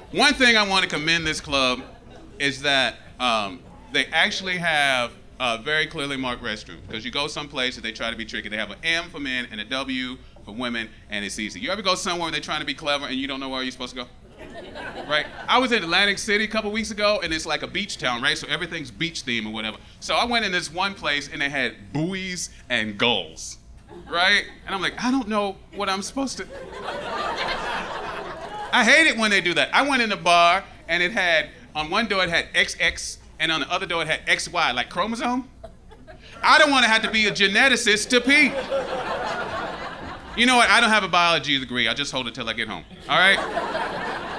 One thing I want to commend this club is that they actually have a very clearly marked restroom. Because you go someplace and they try to be tricky. They have an M for men and a W for women, and it's easy. You ever go somewhere and they're trying to be clever and you don't know where you're supposed to go? Right? I was in Atlantic City a couple weeks ago, and it's like a beach town, right? So everything's beach theme or whatever. So I went in this one place, and they had buoys and gulls, right? And I'm like, I don't know what I'm supposed to... I hate it when they do that. I went in the bar, and it had, on one door it had XX, and on the other door it had XY, like chromosome. I don't want to have to be a geneticist to pee. You know what? I don't have a biology degree. I'll just hold it till I get home, all right?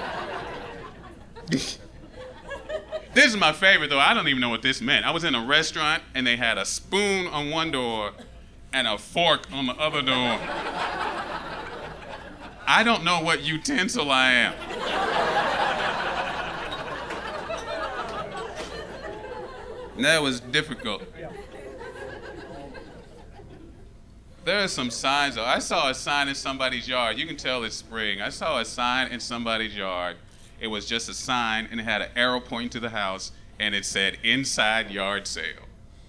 This is my favorite, though. I don't even know what this meant. I was in a restaurant, and they had a spoon on one door and a fork on the other door. I don't know what utensil I am. That was difficult. There are some signs, though. I saw a sign in somebody's yard. You can tell it's spring. I saw a sign in somebody's yard. It was just a sign, and it had an arrow pointing to the house, and it said, inside yard sale.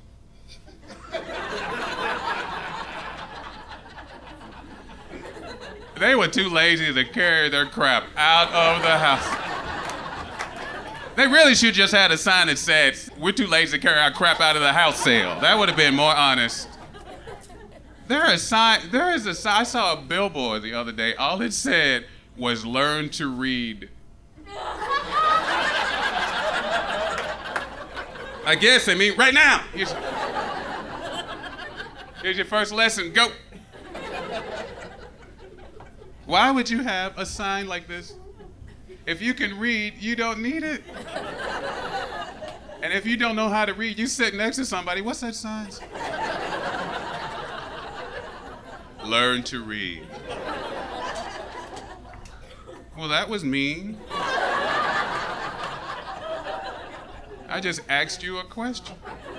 They were too lazy to carry their crap out of the house. They really should just had a sign that said, we're too lazy to carry our crap out of the house sale. That would have been more honest. I saw a billboard the other day. All it said was, learn to read. I guess, I mean, right now. Here's your first lesson, go. Why would you have a sign like this? If you can read, you don't need it. And if you don't know how to read, you sit next to somebody, what's that sign? Learn to read. Well, that was mean. I just asked you a question.